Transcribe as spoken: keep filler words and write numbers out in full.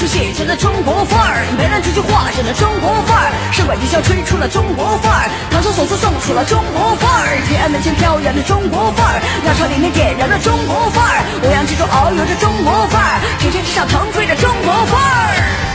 书写成了中国范儿，梅兰竹菊画成了中国范儿，上管笛箫吹出了中国范儿，唐朝宋词送出了中国范儿，天安门前飘扬的中国范儿，鸟巢里面点燃了中国范儿，欧阳之中遨游着中国范儿，天天之上腾飞着中国范儿。